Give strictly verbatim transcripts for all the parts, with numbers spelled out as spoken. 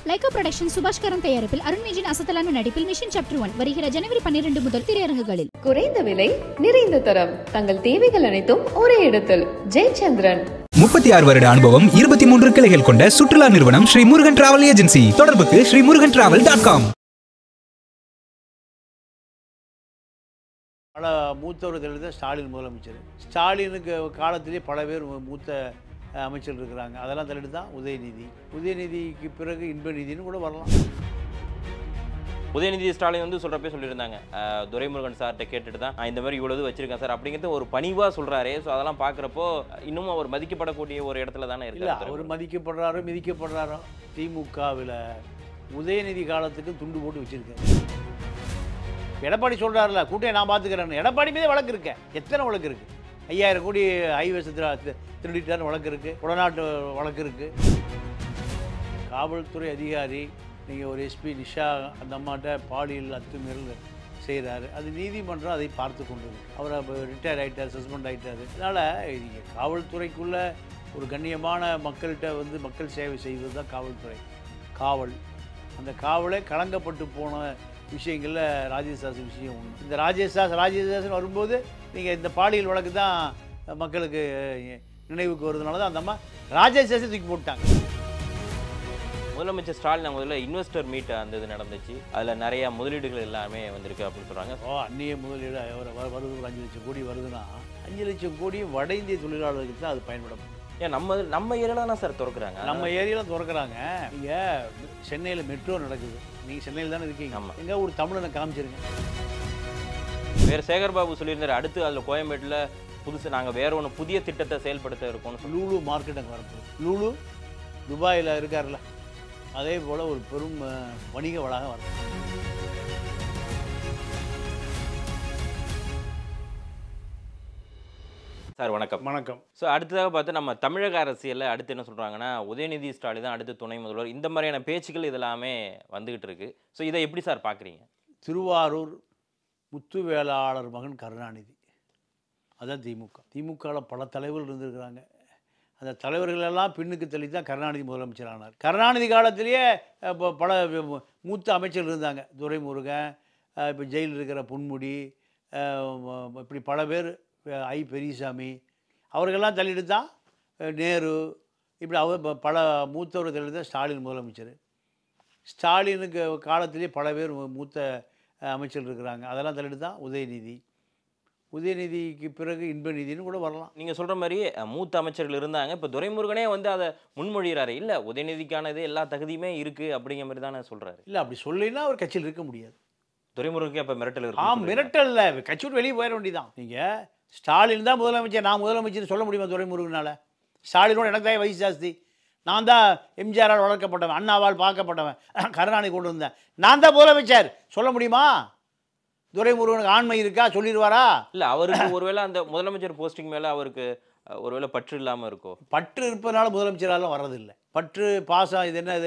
Lyca production Subaskaran தயாரிப்பில் அருண் விஜயின் அசத்தலான நடிப்பில் மிஷன் சாப்டர் ஒன் வருகிற ஜனவரி பன்னிரண்டு முதல் திரையரங்குகளில். குறைந்த விலை நிறைந்த தரம், தங்கள் தேவைகள் அனைத்தும் ஒரே இடத்தில். ஜெயச்சந்திரன். முப்பத்தி ஆறு வருட அனுபவம், இருபத்தி மூன்று கிளைகள் கொண்ட சுற்றுலா நிறுவனம் ஸ்ரீ முருகன் டிராவல் ஏஜென்சி. தொடர்புக்கு Sri Murugan travel dot com. பல மூத்தவர்கள் தான் ஸ்டாலின் முதலமைச்சர். ஸ்டாலினுக்கு காலத்திலே பல பேர் மூத்த அமைச்சர்கள் இருக்கிறாங்க. அதெல்லாம் தள்ளிட்டு தான் உதயநிதி. உதயநிதிக்கு பிறகு இன்பநிதினு கூட வரலாம். உதயநிதி ஸ்டாலின் வந்து சொல்கிறப்பே சொல்லியிருந்தாங்க, துரைமுருகன் சார்கிட்ட கேட்டுட்டு தான் நான் இந்த மாதிரி இவ்வளவு வச்சிருக்கேன் சார் அப்படிங்கிறது ஒரு பணிவாக சொல்கிறாரு. ஸோ அதெல்லாம் பார்க்குறப்போ இன்னும் அவர் மதிக்கப்படக்கூடிய ஒரு இடத்துல தானே இருக்கு. இல்லை, அவர் மதிக்கப்படுறாரோ மிதிக்கப்படுறாரோ, திமுகவில் உதயநிதி காலத்துக்கு துண்டு போட்டு வச்சுருக்கேன். எடப்பாடி சொல்கிறாருல, கூட்டையை நான் பார்த்துக்கிறேன். எடப்பாடி மீதே வழக்கு இருக்கேன். எத்தனை வழக்கு இருக்குது? ஐயாயிரம் கோடி ஹைவேஸ் திருடிட்டார்னு வழக்கு இருக்குது, உடநாட்டு வழக்கு இருக்குது. காவல்துறை அதிகாரி நீங்கள் ஒரு எஸ்பி நிஷா அந்த அம்மாட்ட பாலியல் அத்துமீறல் செய்கிறாரு, அது நீதிமன்றம் அதை பார்த்து கொண்டு இருக்கு. அவர் ரிட்டையர் ஆகிட்டார், சஸ்பெண்ட் ஆகிட்டார். அதனால் நீங்கள் காவல்துறைக்குள்ளே ஒரு கண்ணியமான மக்கள்கிட்ட வந்து மக்கள் சேவை செய்வது தான் காவல்துறை. காவல் அந்த காவலே கலங்கப்பட்டு போன விஷயங்களில் ராஜேஷாசன் விஷயம் உண்டு. இந்த ராஜேஷாஸ் ராஜேஷாசன் வரும்போது நீங்கள் இந்த பாலியல் வழக்கு தான் மக்களுக்கு நினைவுக்கு வருதுனால தான் அந்த அம்மா ராஜேஷாசன் தூக்கி போட்டாங்க. முதலமைச்சர் ஸ்டாலின் முதல்ல இன்வெஸ்டர் மீட் அந்த இது நடந்துச்சு. அதில் நிறைய முதலீடுகள் எல்லாமே வந்திருக்கு அப்படின்னு சொல்கிறாங்க. ஓ, அந்நிய முதலீடு வருது, ஒரு அஞ்சு லட்சம் கோடி வருதுன்னா அஞ்சு லட்சம் கோடி வட இந்திய தொழிலாளர்களுக்கு தான் அது பயன்படும். ஏன் நம்ம நம்ம ஏரியாவில் தான் சார் திறக்கிறாங்க. நம்ம ஏரியாவில் திறக்கிறாங்க. நீங்கள் சென்னையில் மெட்ரோ நடக்குது, நீங்கள் சென்னையில் தானே இருக்கீங்க. ஆமாம், எங்கே ஒரு தமிழனை காமிச்சிருங்க. வேறு சேகர் பாபு சொல்லியிருந்தார், அடுத்து அதில் கோயம்பேட்டில் புதுசு நாங்கள் வேற ஒன்று புதிய திட்டத்தை செயல்படுத்த இருக்கோம்னு. லூலு மார்க்கெட் அங்கே வரப்போகுது. லூலு துபாயில் இருக்கார்ல, அதே போல் ஒரு பெரும் வணிக வளாகம் வரும். சார் வணக்கம். வணக்கம். ஸோ அடுத்ததாக பார்த்து நம்ம தமிழக அரசியலில் அடுத்து என்ன சொல்கிறாங்கன்னா, உதயநிதி ஸ்டாலின் தான் அடுத்து துணை முதல்வர், இந்த மாதிரியான பேச்சுக்கள் இதெல்லாமே வந்துக்கிட்டு இருக்கு. ஸோ இதை எப்படி சார் பார்க்குறீங்க? திருவாரூர் முத்துவேளாளர் மகன் கருணாநிதி, அதான் திமுக. திமுகவில் பல தலைவர்கள் இருந்திருக்கிறாங்க. அந்த தலைவர்களெல்லாம் பின்னுக்கு தள்ளி தான் கருணாநிதி முதலமைச்சர் ஆனார். கருணாநிதி காலத்திலேயே இப்போ பல மூத்த அமைச்சர்கள் இருந்தாங்க. துரைமுருகன், இப்போ ஜெயிலில் இருக்கிற பொன்முடி, இப்படி பல பேர், ஐ பெரியசாமி, அவர்களெல்லாம் தள்ளிட்டு தான் நேரு, இப்படி அவர் பல மூத்தவர் தள்ளிட்டு தான் ஸ்டாலின் முதலமைச்சர். ஸ்டாலினுக்கு காலத்திலே பல பேர் மூத்த அமைச்சர்கள் இருக்கிறாங்க. அதெல்லாம் தள்ளிட்டு தான் உதயநிதி. உதயநிதிக்கு பிறகு இன்பநிதினு கூட வரலாம். நீங்கள் சொல்கிற மாதிரி மூத்த அமைச்சர்கள் இருந்தாங்க. இப்போ துரைமுருகனே வந்து அதை முன்மொழிகிறாரு, இல்லை உதயநிதிக்கானது எல்லா தகுதியுமே இருக்குது அப்படிங்கிற மாதிரி தானே சொல்கிறாரு. இல்லை, அப்படி சொல்லினா அவர் கட்சியில் இருக்க முடியாது. துரைமுருகனுக்கு அப்போ மிரட்டல் இருக்கு. ஆ, மிரட்டல் இல்லை, கட்சி விட்டு வெளியே போயிட வேண்டியதான். நீங்கள் ஸ்டாலின் தான் முதலமைச்சர், நான் முதலமைச்சர் சொல்ல முடியுமா துரைமுருகனால்? ஸ்டாலினோட எனக்கு தான் வயசு ஜாஸ்தி. நான் தான் எம்ஜிஆரால் வளர்க்கப்பட்டவன், அண்ணாவால் பார்க்கப்பட்டவன், கருணாநிதி கொண்டு வந்தேன், நான் தான் முதலமைச்சர் சொல்ல முடியுமா? துரைமுருகனுக்கு ஆண்மை இருக்கா, சொல்லிடுவாரா? இல்லை, அவருக்கு ஒருவேளை அந்த முதலமைச்சர் போஸ்டிங் மேலே அவருக்கு ஒருவேளை பற்று இல்லாமல் இருக்கோ? பற்று இருப்பதனால முதலமைச்சராலும் வர்றதில்லை. பற்று பாசம் இது என்ன, இது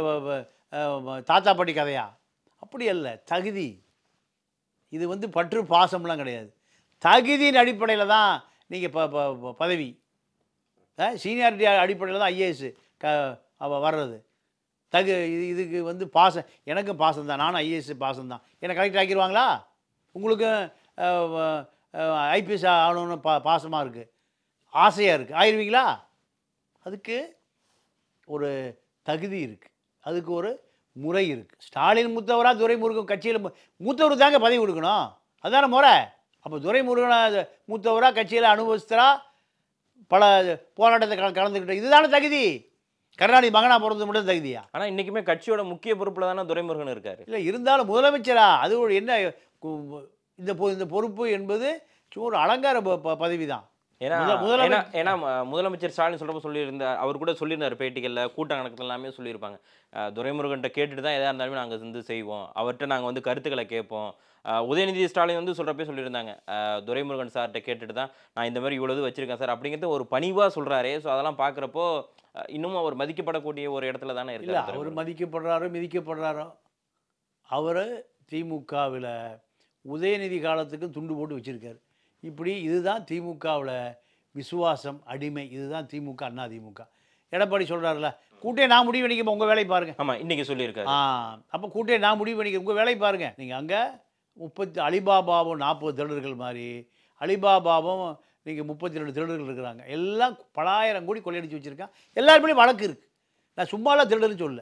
தாத்தா பாட்டி கதையா? அப்படி அல்ல, தகுதி. இது வந்து பற்று பாசம்லாம் கிடையாது. தகுதியின் அடிப்படையில் தான் நீங்கள் ப பதவி சீனியாரிட்டி அடிப்படையில் தான் ஐஏஎஸ் க வர்றது. தகு இது இதுக்கு வந்து பாசம், எனக்கும் பாசம் தான், நானும் ஐஏஎஸ் பாசம் தான். என்னை கலெக்டர் ஆக்கிடுவாங்களா? உங்களுக்கும் ஐபிஎஸ் ஆகணும்னு பா பாசமாக இருக்குது, ஆசையாக இருக்குது, ஆயிடுவீங்களா? அதுக்கு ஒரு தகுதி இருக்குது, அதுக்கு ஒரு முறை இருக்குது. ஸ்டாலின் மூத்தவரா துரைமுருகன் கட்சியில் மூத்தவர் தாங்க பதவி கொடுக்கணும், அதுதானே முறை. அப்போ துரைமுருகனை மூத்தவரா கட்சியில் அனுபவிஸ்தரா பல போராட்டத்தை கலந்துக்கிட்ட, இதுதானே தகுதி. கருணாநிதி மகனாக போகிறது மட்டும் தகுதியா? ஆனால் இன்றைக்குமே கட்சியோட முக்கிய பொறுப்பில் தானே துரைமுருகன் இருக்கார். இல்லை, இருந்தாலும் முதலமைச்சரா அது ஒரு என்ன, இந்த இந்த பொறுப்பு என்பது சும்மா ஒரு அலங்கார பதவி தான். ஏன்னா ஏன்னா முதலமைச்சர் ஸ்டாலின் சொல்கிறப்ப சொல்லியிருந்தார், அவர் கூட சொல்லியிருந்தார் பேட்டிகளில், கூட்டங்கணக்கில் எல்லாமே சொல்லியிருப்பாங்க, துரைமுருகன்கிட்ட கேட்டுட்டு தான் எதாக இருந்தாலுமே நாங்கள் வந்து செய்வோம், அவர்கிட்ட நாங்கள் வந்து கருத்துக்களை கேட்போம். உதயநிதி ஸ்டாலின் வந்து சொல்கிறப்பே சொல்லியிருந்தாங்க, துரைமுருகன் சார்கிட்ட கேட்டுட்டு தான் நான் இந்த மாதிரி இவ்வளவு வச்சுருக்கேன் சார் அப்படிங்கிறது ஒரு பணிவாக சொல்கிறாரு. ஸோ அதெல்லாம் பார்க்குறப்போ இன்னும் அவர் மதிக்கப்படக்கூடிய ஒரு இடத்துல தானே இருக்கு. அவர் மதிக்கப்படுறாரோ மிதிக்கப்படுறாரோ, அவர் திமுகவில் உதயநிதி காலத்துக்கு துண்டு போட்டு வச்சுருக்காரு. இப்படி இதுதான் திமுகவில் விசுவாசம், அடிமை, இதுதான் திமுக, அண்ணா திமுக. எடப்பாடி சொல்கிறாருல, கூட்டே நான் முடிவு பண்ணிக்க உங்கள் வேலையை பாருங்கள். ஆமாம், இன்றைக்கி சொல்லியிருக்காரு. ஆ அப்போ கூட்டே நான் முடிவு பண்ணிக்க உங்கள் வேலையை பாருங்கள். நீங்கள் அங்கே முப்பத்தி அலிபாபாவும் நாற்பது திருடர்கள் மாதிரி, அலிபாபாவும் நீங்கள் முப்பத்தி ரெண்டு திருடர்கள் இருக்கிறாங்க. எல்லாம் பலாயிரம் கோடி கொள்ளையடிச்சு வச்சுருக்கான். எல்லாருமே வழக்கு இருக்குது. நான் சும்மாலாம் திருடர்னு சொல்ல,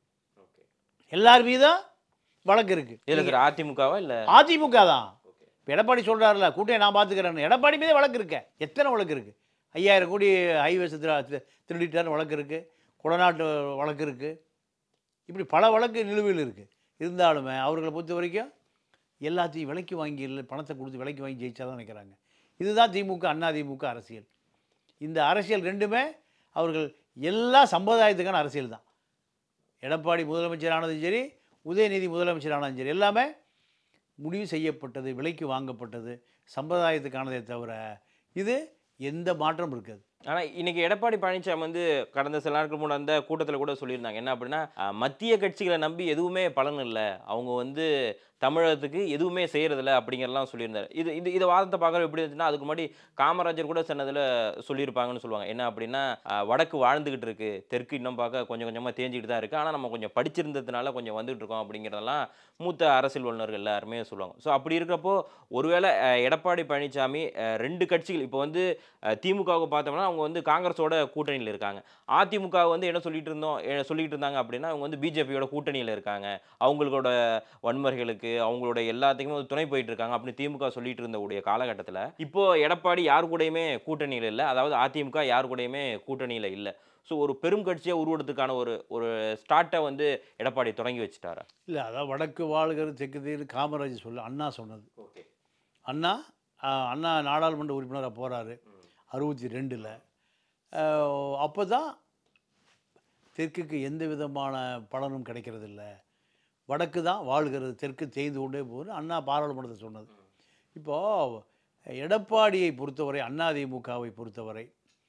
எல்லார் மீதும் வழக்கு இருக்குது. இதில் அதிமுகவா இல்லை? அதிமுக தான். இப்போ எடப்பாடி சொல்கிறாருல, கூட்டே நான் பார்த்துக்கிறேன்னு, எடப்பாடி மீதே வழக்கு இருக்க. எத்தனை வழக்கு இருக்குது? ஐயாயிரம் கோடி ஹைவேஸ் திருடிட்டார்னு வழக்கு இருக்குது, கொடநாட்டு வழக்கு இருக்குது, இப்படி பல வழக்கு நிலுவையில் இருக்குது. இருந்தாலுமே அவர்களை பொறுத்த வரைக்கும் எல்லாத்தையும் விலைக்கு வாங்கி இல்லை, பணத்தை கொடுத்து விலைக்கு வாங்கி ஜெயிச்சா தான் நினைக்கிறாங்க. இதுதான் திமுக அண்ணா திமுக அரசியல். இந்த அரசியல் ரெண்டுமே அவர்கள் எல்லா சம்பிரதாயத்துக்கான அரசியல் தான். எடப்பாடி முதலமைச்சரானதும் சரி, உதயநிதி முதலமைச்சரானதும் சரி, எல்லாமே முடிவு செய்யப்பட்டது, விலைக்கு வாங்கப்பட்டது, சம்பிரதாயத்துக்கானதே தவிர இது எந்த மாற்றம் இருக்காது. ஆனால் இன்றைக்கி எடப்பாடி பழனிசாமி வந்து கடந்த சில நாட்கள் முன்னாடி அந்த கூட்டத்தில் கூட சொல்லியிருந்தாங்க. என்ன அப்படின்னா, மத்திய கட்சிகளை நம்பி எதுவுமே பலன் இல்லை, அவங்க வந்து தமிழகத்துக்கு எதுவுமே செய்கிறதில்ல அப்படிங்கிறலாம் சொல்லியிருந்தார். இது இது இதை வாதத்தை பார்க்குற எப்படி இருந்துச்சுன்னா, அதுக்கு முன்னாடி காமராஜர் கூட சொன்னதில் சொல்லியிருப்பாங்கன்னு சொல்லுவாங்க. என்ன அப்படின்னா, வடக்கு வாழ்ந்துக்கிட்டு இருக்கு, தெற்கு இன்னும் பார்க்க கொஞ்சம் கொஞ்சமாக தேஞ்சிக்கிட்டு தான் இருக்குது, ஆனால் நம்ம கொஞ்சம் படிச்சிருந்ததுனால கொஞ்சம் வந்துகிட்டு இருக்கோம் அப்படிங்கிறதெல்லாம் மூத்த அரசியல் வல்லுநர்கள் எல்லாருமே சொல்லுவாங்க. ஸோ அப்படி இருக்கிறப்போ ஒருவேளை எடப்பாடி பழனிசாமி ரெண்டு கட்சிகள் இப்போ வந்து திமுகவுக்கு பார்த்தோம்னா அவங்க வந்து காங்கிரஸோட கூட்டணியில் இருக்காங்க, அதிமுக வந்து என்ன சொல்லிட்டு இருந்தோம் சொல்லிட்டு இருந்தாங்க அப்படின்னா அவங்க வந்து பிஜேபியோட கூட்டணியில் இருக்காங்க, அவங்களோட வன்முறைகளுக்கு அவங்களோட எல்லாத்துக்குமே துணை போயிட்டு இருக்காங்க அப்படின்னு திமுக சொல்லிட்டு இருந்தக்கூடிய காலகட்டத்தில் இப்போ எடப்பாடி யார் கூடயுமே கூட்டணியில் இல்லை, அதாவது அதிமுக யார் கூடயுமே கூட்டணியில் இல்லை. ஸோ ஒரு பெரும் கட்சியாக உருவதுக்கான ஒரு ஒரு ஸ்டார்ட்டை வந்து எடப்பாடி தொடங்கி வச்சுட்டாரா? இல்லை, அதான் வடக்கு வாழ்கிறது தெற்கு தீர் காமராஜர் சொல்ல அண்ணா சொன்னது. ஓகே, அண்ணா அண்ணா நாடாளுமன்ற உறுப்பினராக போகிறாரு அறுபத்தி ரெண்டில். அப்போ தான் தெற்குக்கு எந்த விதமான பலனும் கிடைக்கிறதில்ல, வடக்கு தான் வாழ்கிறது, தெற்கு தேய்ந்து கொண்டே போகுது அண்ணா பாராளுமன்றத்தை சொன்னது. இப்போது எடப்பாடியை பொறுத்தவரை, அதிமுகவை பொறுத்தவரை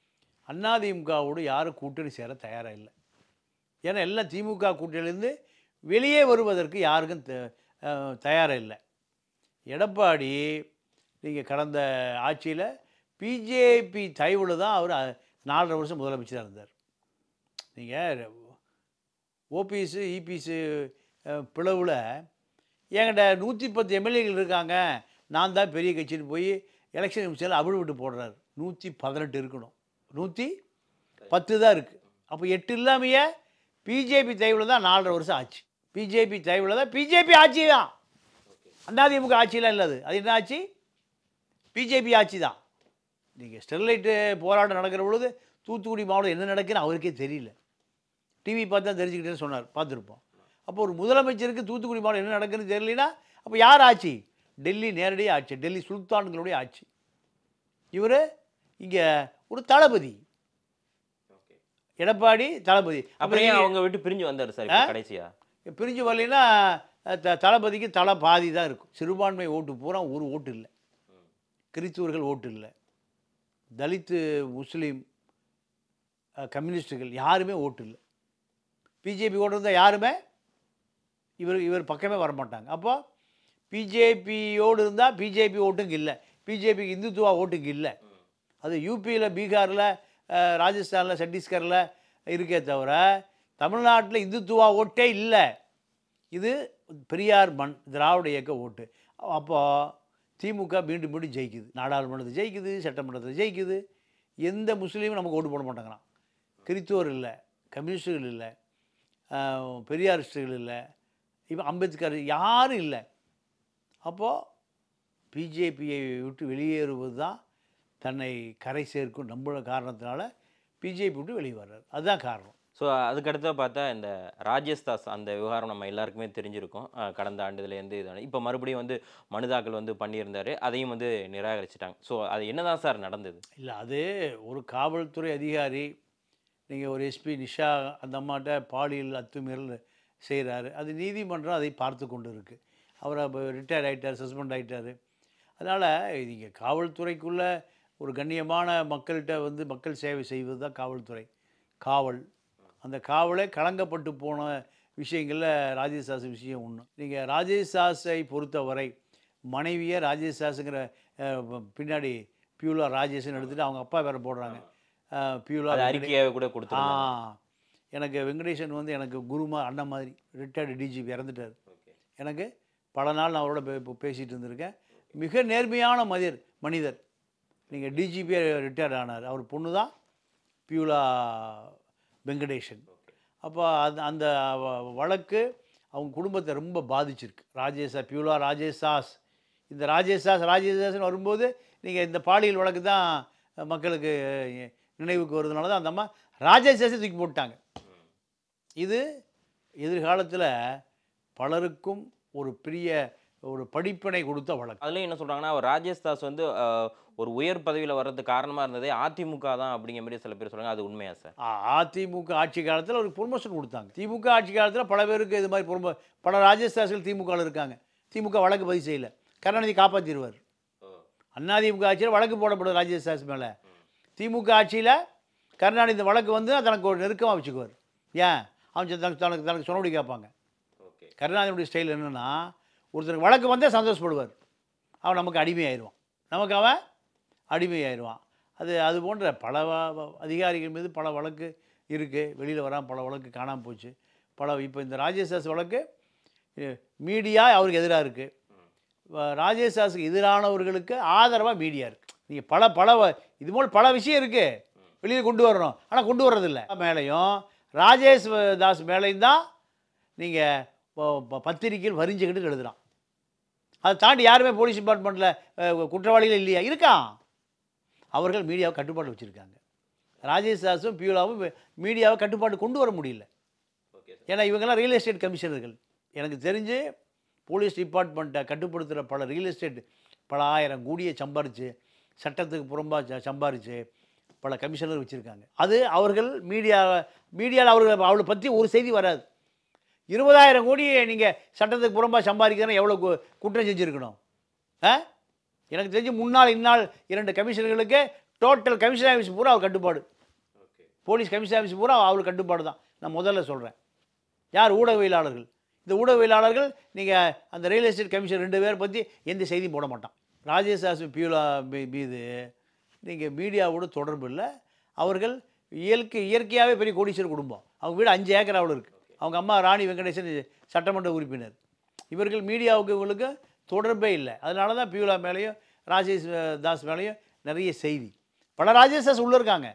அதிமுகவோடு யாரும் கூட்டணி சேர தயாராக இல்லை. ஏன்னா எல்லாம் திமுக கூட்டணியிலேருந்து வெளியே வருவதற்கு யாருக்கும் தயாராக இல்லை. எடப்பாடி நீங்கள் கடந்த ஆட்சியில் பிஜேபி தயவில் தான் அவர் நாலரை வருஷம் முதலமைச்சராக இருந்தார். நீங்கள் ஓபிஎஸ் இபிஎஸ் பிளவில் என்கிட்ட நூற்றி பத்து எம்எல்ஏக்கள் இருக்காங்க, நான் தான் பெரிய கட்சின்னு போய் எலெக்ஷன் கமிஷனில் அவிழ் விட்டு போடுறாரு. நூற்றி பதினெட்டு இருக்கணும், நூற்றி பத்து தான் இருக்குது. அப்போ எட்டு இல்லாமையே பிஜேபி தயவில் தான் நாலரை வருஷம் ஆச்சு. பிஜேபி தயவில் தான், பிஜேபி ஆட்சி தான், அதிமுக ஆட்சியெலாம் இல்லாது. அது என்ன ஆட்சி? பிஜேபி ஆட்சி தான். நீங்கள் ஸ்டெர்லைட்டு போராட்டம் நடக்கிற பொழுது தூத்துக்குடி மாவட்டம் என்ன நடக்குன்னு அவருக்கே தெரியல, டிவி பார்த்து தான் தெரிஞ்சுக்கிட்டேன்னு சொன்னார், பார்த்துருப்போம். அப்போ ஒரு முதலமைச்சருக்கு தூத்துக்குடி மாவட்டம் என்ன நடக்குன்னு தெரியலனா அப்போ யார் ஆட்சி? டெல்லி நேரடியாக ஆட்சி, டெல்லி சுல்தான்களுடைய ஆட்சி. இவர் இங்கே ஒரு தளபதி, எடப்பாடி தளபதி. அப்புறம் அவங்க விட்டு பிரிஞ்சு வந்தார் சார் கடைசியா. பிரிஞ்சு வரலைன்னா த தளபதிக்கு தலை பாதி தான் இருக்கும். சிறுபான்மை ஓட்டு பூரா ஒரு ஓட்டு இல்லை, கிறிஸ்துவர்கள் ஓட்டு இல்லை, தலித்து முஸ்லீம் கம்யூனிஸ்டுகள் யாருமே ஓட்டு இல்லை. பிஜேபி ஓட்டு இருந்தால் யாருமே இவர் இவர் பக்கமே வரமாட்டாங்க. அப்போ பிஜேபியோடு இருந்தால் பிஜேபி ஓட்டுங்க இல்லை, பிஜேபிக்கு இந்துத்துவா ஓட்டுங்க இல்லை. அது யூபியில், பீகாரில், ராஜஸ்தானில், சத்தீஸ்கரில் இருக்கே தவிர தமிழ்நாட்டில் இந்துத்துவா ஓட்டே இல்லை. இது பெரியார் மண், திராவிட இயக்க ஓட்டு. அப்போது திமுக மீண்டும் மீண்டும் ஜெயிக்குது, நாடாளுமன்றத்தில் ஜெயிக்குது, சட்டமன்றத்தில் ஜெயிக்குது. எந்த முஸ்லீமும் நமக்கு ஓட்டு போட மாட்டாங்கிறான். கிறிஸ்துவர் இல்லை, கம்யூனிஸ்டுகள் இல்லை, பெரியாரிஸ்டுகள் இல்லை, இப்போ அம்பேத்கர் யாரும் இல்லை. அப்போது பிஜேபியை விட்டு வெளியேறுவது தான் தன்னை கரை சேர்க்கும் நம்புகிற காரணத்தினால பிஜேபி விட்டு வெளியே வர்றாரு, அதுதான் காரணம். ஸோ அதுக்கடுத்த பார்த்தா இந்த ராஜேஷ் தாஸ் அந்த விவகாரம் நம்ம எல்லாருக்குமே தெரிஞ்சிருக்கும். கடந்த ஆண்டுலேருந்து இதான இப்போ மறுபடியும் வந்து மனுதாக்கல் வந்து பண்ணியிருந்தார், அதையும் வந்து நிராகரிச்சிட்டாங்க. ஸோ அது என்ன தான் சார் நடந்தது? இல்லை, அது ஒரு காவல்துறை அதிகாரி, நீங்கள் ஒரு எஸ்பி நிஷா அந்த அம்மாட்ட பாலியல் அத்துமீறல் செய்கிறாரு, அது நீதிமன்றம் அதை பார்த்து கொண்டு இருக்குது. அவர் அப்போ ரிட்டையர்ட் ஆகிட்டார், சஸ்பெண்ட் ஆகிட்டார். அதனால் நீங்கள் காவல்துறைக்குள்ளே ஒரு கண்ணியமான மக்கள்கிட்ட வந்து மக்கள் சேவை செய்வது தான் காவல்துறை. காவல், அந்த காவலே களங்கப்பட்டு போன விஷயங்களில் ராஜேஷ் தாஸ் விஷயம் ஒன்று. நீங்கள் ராஜேஷ் தாஸை பொறுத்தவரை மனைவியை ராஜேஷ் தாஸுங்கிற பின்னாடி பியூலா ராஜேஷ்னு எடுத்துகிட்டு அவங்க அப்பா வேறு போடுறாங்க. பியூலா அது அறிக்கையாக கூட ஆ கொடுத்துருந்தாங்க. எனக்கு வெங்கடேசன் வந்து எனக்கு குருமா அண்ணன் மாதிரி ரிட்டையர்டு டிஜிபி இறந்துட்டார். எனக்கு பல நாள் நான் அவரோட பே பேசிகிட்டு இருந்திருக்கேன். மிக நேர்மையான மனிதர் மனிதர் நீங்கள் டிஜிபியாக ரிட்டையர்ட் ஆனார். அவர் பொண்ணு தான் பியூலா வெங்கடேசன். அப்போ அது அந்த வ- வழக்கு அவங்க குடும்பத்தை ரொம்ப பாதிச்சிருக்கு. ராஜேஷா பியூலா ராஜேஷ் தாஸ் இந்த ராஜேஷ் தாஸ் ராஜேஷ் தாஸ்னு வரும்போது நீங்கள் இந்த பாலியல் வழக்கு தான் மக்களுக்கு நினைவுக்கு வருதுனால தான் அந்த அம்மா ராஜேஷ் தாஸை தூக்கி போட்டாங்க. இது எதிர்காலத்தில் பலருக்கும் ஒரு பெரிய ஒரு படிப்பினை கொடுத்த வழக்கு. அதுலயும் என்ன சொல்றாங்கன்னா, அவர் ராஜேஷ் தாஸ் வந்து அஹ், ஒரு உயர் பதவியில வர்றதுக்கு காரணமா இருந்ததே அதிமுக தான் அப்படிங்கிற மாதிரி சில பேர் சொல்றாங்க. அது உண்மையா சார்? ஆ- அதிமுக ஆட்சி காலத்தில் ஒரு ப்ரொமோஷன் கொடுத்தாங்க. திமுக ஆட்சி காலத்தில் பல பேருக்கு இது மாதிரி ப்ரொமோ பல ராஜேஷ் தாஸ்கள் திமுகவில் இருக்காங்க. திமுக வழக்கு பதிவு செய்யலை. கருணாநிதி காப்பாற்றிடுவார். அதிமுக ஆட்சியில் வழக்கு போடப்படும் ராஜேஷ் தாஸ் மேலே. திமுக ஆட்சியில் கருணாநிதி வழக்கு வந்து தனக்கு ஒரு நெருக்கமாக வச்சுக்குவார். ஏன் அவன் தனக்கு தனக்கு தனக்கு சொன்னபடி கேட்பாங்க. கருணாநிதியுடைய ஸ்டைல் என்னென்னா, ஒருத்தருக்கு வழக்கு வந்தே சந்தோஷப்படுவார். அவன் நமக்கு அடிமையாயிடுவான். நமக்கு அவன் அடிமையாயிடுவான். அது அது போன்ற பல வ- வ- அதிகாரிகள் மீது பல வழக்கு இருக்குது. வெளியில் வராமல் பல வழக்கு காணாமல் போச்சு. பல இப்போ இந்த ராஜேஷ் தாஸ் வழக்கு மீடியா அவருக்கு எதிராக இருக்குது. ராஜேஷ் தாஸுக்கு எதிரானவர்களுக்கு ஆதரவாக மீடியா இருக்குது. நீங்கள் பல பல வ- இது போல் பல விஷயம் இருக்குது வெளியில் கொண்டு வரணும். ஆனால் கொண்டு வர்றதில்ல. மேலேயும் ராஜேஷ் தாஸ் மேலேயும் தான் நீங்கள் பத்திரிக்கையில் வரிஞ்சுக்கிட்டு எழுதுகிறான். அதை தாண்டி யாருமே போலீஸ் டிபார்ட்மெண்ட்டில் குற்றவாளிகள் இல்லையா? இருக்கான். அவர்கள் மீடியாவை கட்டுப்பாடு வச்சுருக்காங்க. ராஜேஷ் தாஸும் பியூலாவும் மீடியாவை கட்டுப்பாடு கொண்டு வர முடியல. ஏன்னா இவங்கெல்லாம் ரியல் எஸ்டேட் கமிஷனர்கள். எனக்கு தெரிஞ்சு போலீஸ் டிபார்ட்மெண்ட்டை கட்டுப்படுத்துகிற பல ரியல் எஸ்டேட் பல ஆயிரம் கோடியை சம்பாரித்து சட்டத்துக்கு புறம்பாக சம்பாரித்து பல கமிஷனர் வச்சுருக்காங்க. அது அவர்கள் மீடியா மீடியாவில் அவர்கள் அவளை பற்றி ஒரு செய்தி வராது. இருபதாயிரம் கோடியை நீங்கள் சட்டத்துக்கு புறம்பாக சம்பாதிக்கிறேன்னா எவ்வளோ கு- குற்றம் செஞ்சுருக்கணும்? ஆ எனக்கு தெரிஞ்சு முன்னாள் இந்நாள் இரண்டு கமிஷனர்களுக்கு டோட்டல் கமிஷன் ஆஃபீஸ் பூரா அவர் கட்டுப்பாடு. போலீஸ் கமிஷன் ஆஃபீஸ் பூரா அவள் கட்டுப்பாடு தான். நான் முதல்ல சொல்கிறேன். யார்? ஊடகவியலாளர்கள். இந்த ஊடகவியலாளர்கள் நீங்கள் அந்த ரியல் எஸ்டேட் கமிஷன் ரெண்டு பேரை பற்றி எந்த செய்தியும் போட மாட்டான். ராஜேஷ் தாஸ் பியூலா மீ- மீது நீங்கள் மீடியாவோட தொடர்பு இல்லை. அவர்கள் இயற்கை இயற்கையாகவே பெரிய கோடீஸ்வரர் குடும்பம். அவங்க வீடு அஞ்சு ஏக்கர் அவ்வளோ இருக்குது. அவங்க அம்மா ராணி வெங்கடேசன் சட்டமன்ற உறுப்பினர். இவர்கள் மீடியாவுக்கு இவங்களுக்கு தொடர்பே இல்லை. அதனால தான் பியூலா மேலேயும் ராஜேஷ் தாஸ் மேலேயும் நிறைய செய்தி. பல ராஜேஷ் தாஸ் உள்ளே இருக்காங்க.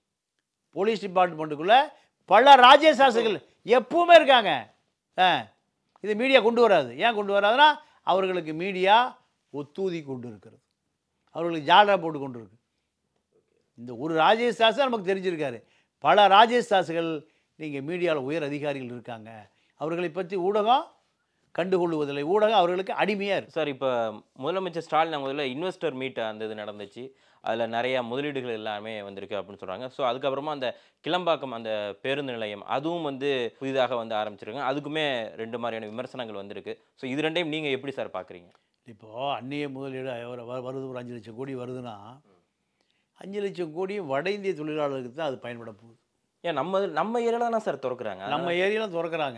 போலீஸ் டிபார்ட்மெண்ட்டுக்குள்ளே பல ராஜேஷ் தாஸுகள் எப்பவுமே இருக்காங்க. ஆ இது மீடியா கொண்டு வராது. ஏன் கொண்டு வராதுன்னா அவர்களுக்கு மீடியா ஒத்தூதி கொண்டு இருக்கிறது. அவர்களுக்கு ஜாலரா போட்டு கொண்டு இருக்கு. இந்த ஒரு ராஜேஷ் தாஸ் தான் நமக்கு தெரிஞ்சிருக்காரு. பல ராஜேஷ் தாஸுகள் நீங்கள் மீடியாவில் உயர் அதிகாரிகள் இருக்காங்க. அவர்களை பற்றி ஊடகம் கண்டுகொள்வதில்லை. ஊடகம் அவர்களுக்கு அடிமையாக இருக்குது. சார், இப்போ முதலமைச்சர் ஸ்டாலின் அவங்க இதில் இன்வெஸ்டர் மீட் அந்த இது நடந்துச்சு. அதில் நிறையா முதலீடுகள் எல்லாமே வந்திருக்கு அப்படின்னு சொல்கிறாங்க. ஸோ அதுக்கப்புறமா அந்த கிளம்பாக்கம் அந்த பேருந்து நிலையம் அதுவும் வந்து புதிதாக வந்து ஆரம்பிச்சிருக்காங்க. அதுக்குமே ரெண்டு மாதிரியான விமர்சனங்கள் வந்திருக்கு. ஸோ இது ரெண்டையும் நீங்கள் எப்படி சார் பார்க்குறீங்க? இப்போது அந்நிய முதலீடு வ- வ- வருது. ஒரு அஞ்சு லட்சம் கோடி வருதுன்னா அஞ்சு லட்சம் கோடி வட இந்திய தொழிலாளர்களுக்கு தான் அது பயன்பட போகுது. ஏன் நம்ம நம்ம ஏரியாவில் தானே சார் திறக்கிறாங்க? நம்ம ஏரியாலாம் திறக்கிறாங்க.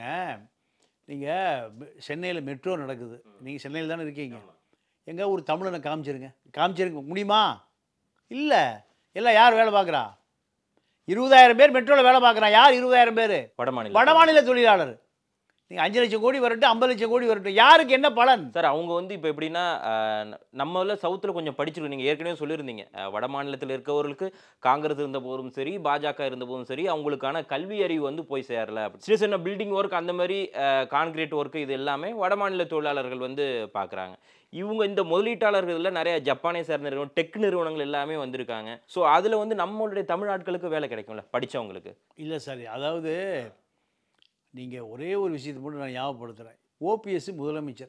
நீங்கள் சென்னையில் மெட்ரோ நடக்குது. நீங்கள் சென்னையில் தானே இருக்கீங்க. எங்கே ஒரு தமிழனை காமிச்சிருங்க. காமிச்சிருக்க முடியுமா? இல்லை. எல்லாம் யார் வேலை பார்க்குறா? இருபதாயிரம் பேர் மெட்ரோவில் வேலை பார்க்குறான். யார் இருபதாயிரம் பேர்? வட மாநில வட மாநில தொழிலாளர். நீங்கள் அஞ்சு லட்சம் கோடி வரட்டும், ஐம்பது லட்சம் கோடி வரட்டும், யாருக்கு என்ன பலன்? சார், அவங்க வந்து இப்போ எப்படின்னா அஹ், நம்மள சவுத்தில் கொஞ்சம் படிச்சிருக்கோம். நீங்கள் ஏற்கனவே சொல்லியிருந்தீங்க, அஹ், வட மாநிலத்தில் இருக்கவர்களுக்கு காங்கிரஸ் இருந்த போதும் சரி, பாஜக இருந்த போதும் சரி, அவங்களுக்கான கல்வி அறிவு வந்து போய் சேரல. அப்படி சின்ன சின்ன பில்டிங் ஒர்க், அந்த மாதிரி கான்கிரீட் ஒர்க், இது எல்லாமே வட மாநில தொழிலாளர்கள் வந்து பார்க்குறாங்க. இவங்க இந்த முதலீட்டாளர்களில் நிறைய ஜப்பானை சேர்ந்த நிறுவனம், டெக் நிறுவனங்கள் எல்லாமே வந்திருக்காங்க. ஸோ அதில் வந்து நம்மளுடைய தமிழ் ஆட்களுக்கு வேலை கிடைக்கும்ல, படித்தவங்களுக்கு? இல்லை சார், அதாவது நீங்கள் ஒரே ஒரு விஷயத்தை மட்டும் நான் ஞாபகப்படுத்துகிறேன். ஓபிஎஸ் முதலமைச்சர்.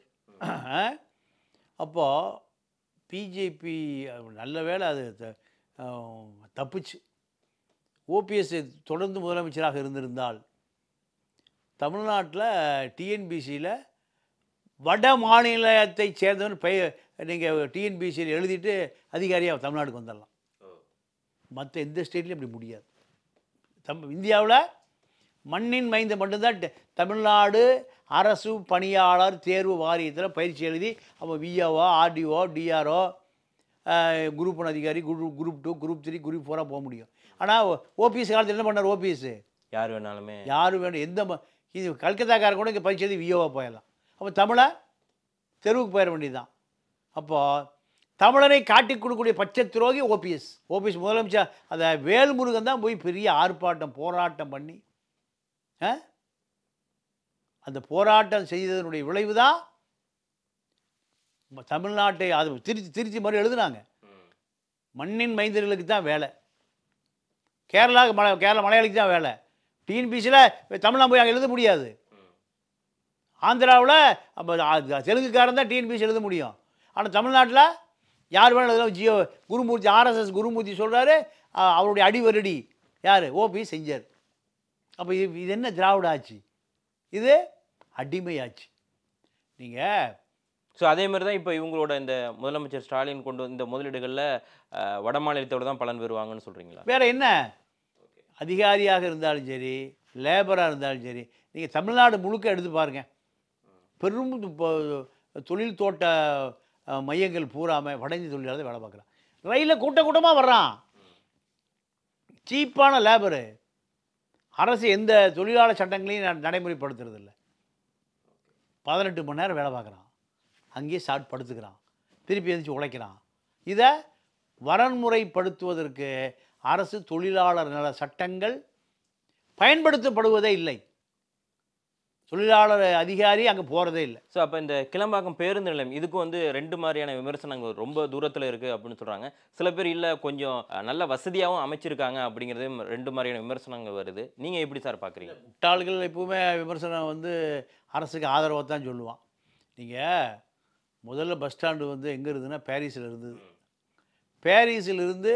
அப்போது பிஜேபி நல்ல வேளை அது த- அஹ், தப்புச்சு. ஓபிஎஸ் தொடர்ந்து முதலமைச்சராக இருந்திருந்தால் தமிழ்நாட்டில் டிஎன்பிசியில் வட மாநிலத்தை சேர்ந்தவன் பெயர் நீங்கள் டிஎன்பிசியில் எழுதிட்டு அதிகாரியாக தமிழ்நாட்டுக்கு வந்துடலாம். மற்ற எந்த ஸ்டேட்லையும் அப்படி முடியாது. தம் இந்தியாவில் மண்ணின் மைந்த மட்டும்தான் ட- தமிழ்நாடு அரசு பணியாளர் தேர்வு வாரியத்தில் பயிற்சி எழுதி அவன் VAO, RDO, DRO, group one அதிகாரி, group group two, group three, group ஃபோராக போக முடியும். ஆனால் ஓபிஎஸ் காலத்தில் என்ன பண்ணார் ஓபிஎஸ்? யார் வேணாலுமே யார் வேணும் எந்த ம- இது கல்கத்தாக்காரன் கூட இங்கே பரிசு எழுதி விஓவாக போயிடலாம். அப்போ தமிழை தெருவுக்கு போயிட வேண்டியதுதான். அப்போது தமிழனை காட்டி கொடுக்கக்கூடிய பச்சை துரோகி ஓபிஎஸ். ஓபிஎஸ் முதலமைச்சர் அந்த வேல்முருகன் தான் போய் பெரிய ஆர்ப்பாட்டம் போராட்டம் பண்ணி ஆ? அந்த போராட்டம் செய்ததனுடைய விளைவு தான் தமிழ்நாட்டை அது திருச்சி திருச்சி மாதிரி எழுதுனாங்க. மண்ணின் மைந்தர்களுக்கு தான் வேலை, கேரளா மலை கேரளா மலையாளிக்கு தான் வேலை. டிஎன்பிசியில் தமிழ்நாடு போய் அங்கே எழுத முடியாது. ஆந்திராவில் தெலுங்குக்காரன் தான் டிஎன்பிசி எழுத முடியும். ஆனால் தமிழ்நாட்டில் யார் வேணும் எழுதலாம். ஜியோ குருமூர்த்தி ஆர்எஸ்எஸ் குருமூர்த்தி சொல்கிறாரு, அவருடைய அடிவருடி யார்? ஓபி செஞ்சார். அப்போ இது இது என்ன திராவிட ஆட்சி? இது அடிமை ஆட்சி. நீங்கள் ஸோ அதே மாதிரி தான் இப்போ இவங்களோட இந்த முதலமைச்சர் ஸ்டாலின் கொண்டு வந்த இந்த முதலீடுகளில் வட மாநிலத்தோட தான் பலன் பெறுவாங்கன்னு சொல்கிறீங்களா? வேறு என்ன, அதிகாரியாக இருந்தாலும் சரி, லேபராக இருந்தாலும் சரி, நீங்கள் தமிழ்நாடு முழுக்க எடுத்து பாருங்கள். பெரும் இப்போ தொழில் தோட்ட அஹ், மையங்கள் பூராமல் வட இந்திய தொழிலாளர் வேலை பார்க்குறான். ரயிலில் கூட்ட கூட்டமாக வர்றான். சீப்பான லேபரு. அரசு எந்த தொழிலாளர் சட்டங்களையும் ந- நடைமுறைப்படுத்துறதில்ல. பதினெட்டு மணி நேரம் வேலை பார்க்குறான், அங்கேயே சாட் படுத்துக்கிறான், திருப்பி எழுந்திரிச்சு உழைக்கிறான். இதை வரன்முறைப்படுத்துவதற்கு அரசு தொழிலாளர் நல சட்டங்கள் பயன்படுத்தப்படுவதே இல்லை. தொழிலாளர் அதிகாரி அங்கே போகிறதே இல்லை. ஸோ அப்போ இந்த கிளம்பாக்கம் பேருந்து நிலையம் இதுக்கு வந்து ரெண்டு மாதிரியான விமர்சனங்கள் ரொம்ப தூரத்தில் இருக்குது அப்படின்னு சொல்கிறாங்க. சில பேர் இல்லை கொஞ்சம் அஹ், நல்ல வசதியாகவும் அமைச்சிருக்காங்க அப்படிங்கிறதையும் ரெண்டு மாதிரியான விமர்சனங்கள் வருது. நீங்கள் எப்படி சார் பார்க்குறீங்க? முட்டாள்கள் எப்பவுமே விமர்சனம் வந்து அரசுக்கு ஆதரவாக தான் சொல்லுவான். நீங்கள் முதல்ல பஸ் ஸ்டாண்டு வந்து எங்கே இருந்ததுன்னா பாரிஸில் இருந்தது. பாரிஸில் இருந்து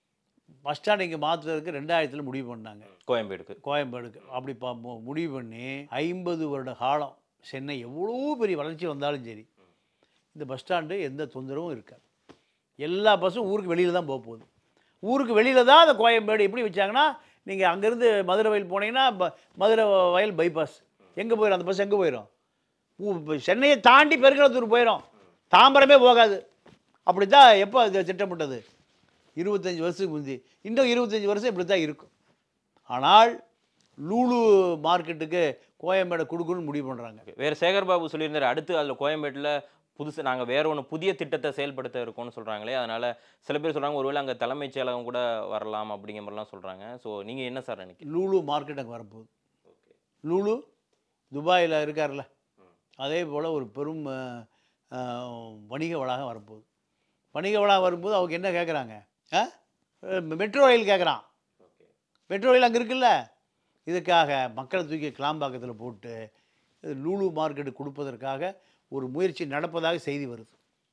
பஸ் ஸ்டாண்ட் இங்கே மாற்றுறதுக்கு ரெண்டாயிரத்தில் முடிவு பண்ணாங்க, கோயம்பேடுக்கு கோயம்பேடுக்கு. அப்படி பா மு- முடிவு பண்ணி ஐம்பது வருட காலம் சென்னை எவ்வளோ பெரிய வளர்ச்சி வந்தாலும் சரி இந்த பஸ் ஸ்டாண்டு எந்த தொந்தரவும் இருக்காது. எல்லா பஸ்ஸும் ஊருக்கு வெளியில் தான் போக போகுது. ஊருக்கு வெளியில் தான் அந்த கோயம்பேடு எப்படி வச்சாங்கன்னா, நீங்கள் அங்கேருந்து மதுரை வயல் போனீங்கன்னா ப மதுரை வயல் பைபாஸ் எங்கே போயிடும்? அந்த பஸ் எங்கே போயிடும்? ஊ- இப்ப சென்னையை தாண்டி பெருங்களத்தூர் போயிடும், தாம்பரமே போகாது. அப்படி தான் எப்போ அது திட்டமிட்டது? இருபத்தஞ்சி வருஷத்துக்கு முந்தி. இன்னும் இருபத்தஞ்சி வருஷம் இப்படி தான் இருக்கும். ஆனால் லூலு மார்க்கெட்டுக்கு கோயம்பேடை கொடுக்கணும்னு முடிவு பண்ணுறாங்க. வேறு சேகர் பாபு சொல்லியிருந்தார் அடுத்து அதில் கோயம்பேட்டில் புதுசு நாங்கள் வேற ஒன்று புதிய திட்டத்தை செயல்படுத்த இருக்கோம்னு சொல்கிறாங்களே. அதனால் சில பேர் சொல்கிறாங்க ஒருவேளை அங்கே தலைமைச் செயலகம் கூட வரலாம் அப்படிங்கிற மாதிரிலாம் சொல்கிறாங்க. ஸோ நீங்கள் என்ன சார் நினைக்கிறீங்க? லூலு மார்க்கெட் அங்கே வரப்போகுது. லூலு துபாயில் இருக்கார்ல, அதே போல் ஒரு பெரும் அஹ், அஹ், வணிக வளாகம் வரப்போகுது. வணிக வளாகம் வரும்போது அவங்க என்ன கேட்குறாங்க? ஆ மெட்ரோ ரயில் கேட்குறான். மெட்ரோ ரயில் அங்கே இருக்குல்ல, இதுக்காக மக்களை தூக்கி கிளாம்பாக்கத்தில் போட்டு லூலு மார்க்கெட்டு கொடுப்பதற்காக ஒரு முயற்சி நடப்பதாக செய்தி வருது.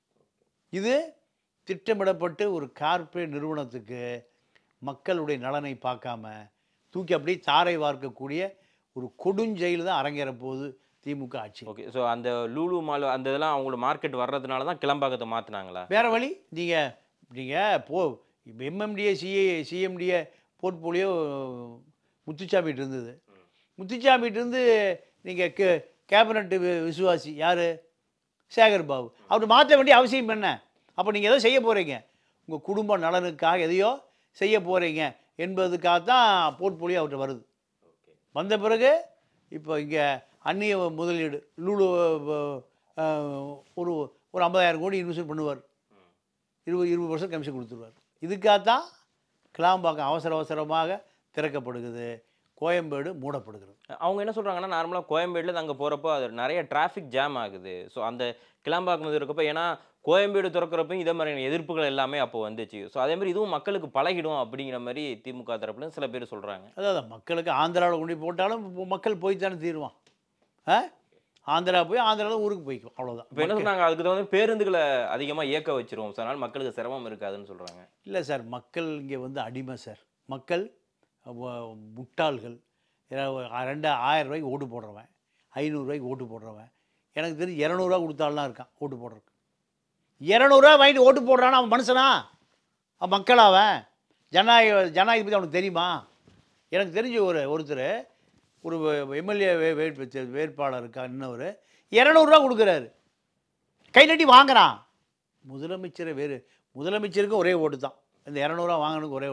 இது திட்டமிடப்பட்டு ஒரு கார்ப்பரேட் நிறுவனத்துக்கு மக்களுடைய நலனை பார்க்காம தூக்கி அப்படியே தாரை வார்க்கக்கூடிய ஒரு கொடுஞ்செயல் தான் அரங்கேற போகுது திமுக ஆட்சி. ஓகே. ஸோ அந்த லூலு மால் அந்த இதெல்லாம் அவங்களோட மார்க்கெட் வர்றதுனால தான் கிளம்பாக்கத்தை மாற்றினாங்களா? வேறு வழி. நீங்கள் நீங்கள் போ இப்போ எம்எம்டிஏ சிஏ சிஎம்டிஏ போர்ட்போலியோ முத்துச்சாமிகிட்ட இருந்தது. முத்துச்சாமிகிட்ட இருந்து நீங்கள் கே கேபினட்டு விசுவாசி யார்? சேகர் பாபு. அவர் மாற்ற வேண்டிய அவசியம் என்ன? அப்போ நீங்கள் எதோ செய்ய போகிறீங்க, உங்கள் குடும்ப நலனுக்காக எதையோ செய்ய போகிறீங்க என்பதுக்காக தான் போர்ட்போலியோ அவர்கிட்ட வருது. வந்த பிறகு இப்போ இங்கே அந்நிய முதலீடு லூலு அஹ், ஒரு ஒரு ஐம்பதாயிரம் கோடி இன்வெஸ்ட் பண்ணுவார், இருபது இருபது பர்சன்ட் கமிஷன் கொடுத்துருவார். இதுக்காகத்தான் கிளாம்பாக்கம் அவசர அவசரமாக திறக்கப்படுகிறது, கோயம்பேடு மூடப்படுகிறது. அவங்க என்ன சொல்கிறாங்கன்னா நார்மலாக கோயம்பேடுல அங்கே போகிறப்போ அது நிறைய டிராஃபிக் ஜாம் ஆகுது. ஸோ அந்த கிளம்பாக்கம் இருக்கப்போ ஏன்னா கோயம்பேடு திறக்கிறப்பையும் இதே மாதிரியான எதிர்ப்புகள் எல்லாமே அப்போ வந்துச்சு. ஸோ அதே மாதிரி இதுவும் மக்களுக்கு பழகிடும் அப்படிங்கிற மாதிரி திமுக தரப்புல சில பேர் சொல்கிறாங்க. அதாவது மக்களுக்கு ஆந்திராவில் கொண்டு போய் போட்டாலும் இப்போ மக்கள் போய் தானே தீருவான். ஆ ஆந்திரா போய் ஆந்திராவில் ஊருக்கு போய்க்கும், அவ்வளோதான். இப்போ என்ன சொன்னாங்க, அதுக்கு வந்து பேருந்துகளை அதிகமாக இயக்க வச்சிருவோம் சார், அதனால் மக்களுக்கு சிரமம் இருக்காதுன்னு சொல்கிறாங்க. இல்லை சார், மக்கள் இங்கே வந்து அடிமை சார். மக்கள் வ- முட்டாள்கள். ஏன்னா, ரெண்டு ஆயிரம் ரூபாய்க்கு ஓட்டு போடுறவன், ஐநூறுரூவாய்க்கு ஓட்டு போடுறவன், எனக்கு தெரிஞ்சு இரநூறுவா கொடுத்தாலாம் இருக்கான் ஓட்டு போடுறதுக்கு. இரநூறுவா வாங்கிட்டு ஓட்டு போடுறான்னா அவன் மனுஷனா? அவன் மக்களா? அவன் ஜனநாயக ஜனநாயகத்தை பற்றி அவனுக்கு தெரியுமா? எனக்கு தெரிஞ்ச ஒரு ஒருத்தர் ஒரு எம்எல்ஏ வேட்பு வேட்பாளர் இருக்கா இன்னொரு இரநூறுவா கொடுக்குறாரு, கை நட்டி வாங்குறான். முதலமைச்சரை வேறு முதலமைச்சருக்கும் ஒரே ஓட்டு தான், இந்த இரநூறுவா வாங்கணுக்கு ஒரே ஓட்டு தான்.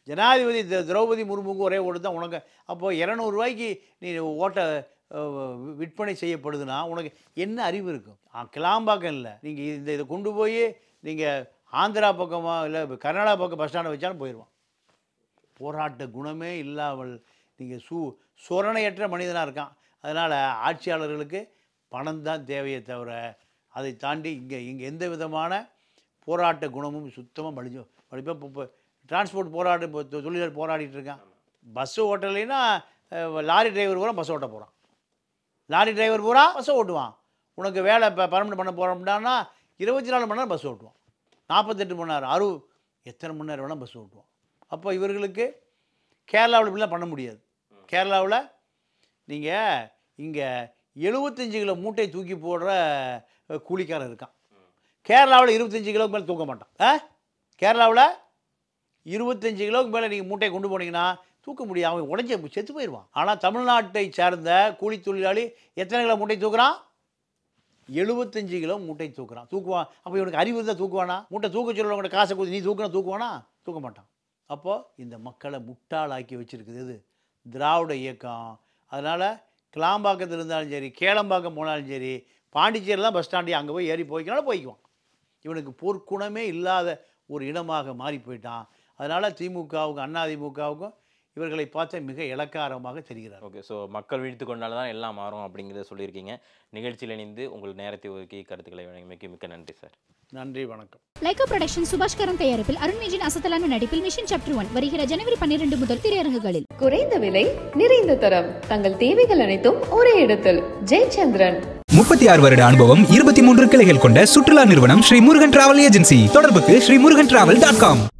ஜனாதிபதி தி- திரௌபதி முர்முக்கு ஒரே ஓட்டு தான் உனக்கு. அப்போது இரநூறுவாய்க்கு நீ ஓட்டை அஹ், விற்பனை செய்யப்படுதுன்னா உனக்கு என்ன அறிவு இருக்கும்? ஆ, கிளாம்பாக்கம் இல்லை, நீங்கள் இந்த இதை கொண்டு போய் நீங்கள் ஆந்திரா பக்கமாக இல்லை கர்நாடகா பக்கம் பஸ் ஸ்டாண்டை வச்சாலும் போயிடுவான். போராட்ட குணமே இல்லாமல் நீங்கள் சூ சொரணையற்ற மனிதனாக இருக்கான். அதனால் ஆட்சியாளர்களுக்கு பணம் தான் தேவையே தவிர அதை தாண்டி இங்கே இங்கே எந்த விதமான போராட்ட குணமும் சுத்தமாக மடிஞ்சு இப்போ இப்போ டிரான்ஸ்போர்ட் போராட்ட இப்போ தொ- தொழிலாளர் போராடிட்டு இருக்கான். பஸ்ஸு ஓட்டலைன்னா அஹ், லாரி டிரைவர் பூரா பஸ் ஓட்ட போகிறான். லாரி டிரைவர் பூரா பஸ்ஸை ஓட்டுவான். உனக்கு வேலை இப்போ பர்மனெண்ட் பண்ண போகிறோம்னா இருபத்தி நாலு மணி நேரம் பஸ் ஓட்டுவான், நாற்பத்தெட்டு மணி நேரம், அறுபது எத்தனை மணி நேரம் வேணால் பஸ் ஓட்டுவான். அப்போ இவர்களுக்கு கேரளாவில் இப்படிலாம் பண்ண முடியாது. கேரளாவில் நீங்கள் இங்கே எழுபத்தஞ்சு கிலோ மூட்டை தூக்கி போடுற அஹ், கூலிக்காரன் இருக்கான். கேரளாவில் இருபத்தஞ்சி கிலோக்கு மேலே தூக்க மாட்டான். ஆ கேரளாவில் இருபத்தஞ்சி கிலோவுக்கு மேலே நீங்கள் மூட்டையை கொண்டு போனீங்கன்னா தூக்க முடியாது, அவன் உடஞ்சி செத்து போயிடுவான். ஆனால் தமிழ்நாட்டை சேர்ந்த கூலி தொழிலாளி எத்தனை கிலோ மூட்டை தூக்குறான்? எழுபத்தஞ்சு கிலோ மூட்டை தூக்குறான். தூக்குவான். அப்போ இவனுக்கு அறிவு இருந்தால் தூக்குவானா? மூட்டை தூக்க சொல்லுவாங்க, காசை கொடுத்து நீ தூக்குனா தூக்குவானா? தூக்க மாட்டான். அப்போது இந்த மக்களை முட்டாளாக்கி வச்சுருக்குது இது திராவிட இயக்கம். அதனால் கிளாம்பாக்கத்தில் இருந்தாலும் சரி, கேளம்பாக்கம் போனாலும் சரி, பாண்டிச்சேரியில் தான் பஸ் ஸ்டாண்டு, அங்கே போய் ஏறி போய்க்கனாலும் போய்க்குவான். இவனுக்கு பொற்குணமே இல்லாத ஒரு இடமாக மாறி போயிட்டான். அதனால் திமுகவுக்கும் அதிமுகவுக்கும் இவர்களை பார்த்த மிக இலக்காரமாக தெரிகிறார். ஓகே, ஸோ மக்கள் வீழ்த்து கொண்டால தான் எல்லாம் மாறும் அப்படிங்கிறத சொல்லியிருக்கீங்க. நிகழ்ச்சியில் இணைந்து உங்கள் நேரத்தை ஒதுக்கி கருத்துக்களை வழங்கியமைக்கு மிக்க நன்றி சார். நன்றி, வணக்கம். லைகா புரொடக்ஷன் சுபாஷ்கரன் தயாரிப்பில் அருண்மேஜின் அசத்தலான நடிப்பில் மிஷன் சாப்டர் ஒன் வருகிற ஜனவரி பன்னிரண்டு முதல் திரையரங்குகளில். குறைந்த விலை நிறைந்த தரம் தங்கள் தேவைகள் அனைத்தும் ஒரே இடத்தில். ஜெயச்சந்திரன். முப்பத்தி ஆறு வருட அனுபவம், இருபத்தி மூன்று கிளைகள் கொண்ட சுற்றுலா நிறுவனம் ஸ்ரீ முருகன் டிராவல் ஏஜென்சி. தொடர்புக்கு Sri Murugan travel dot com.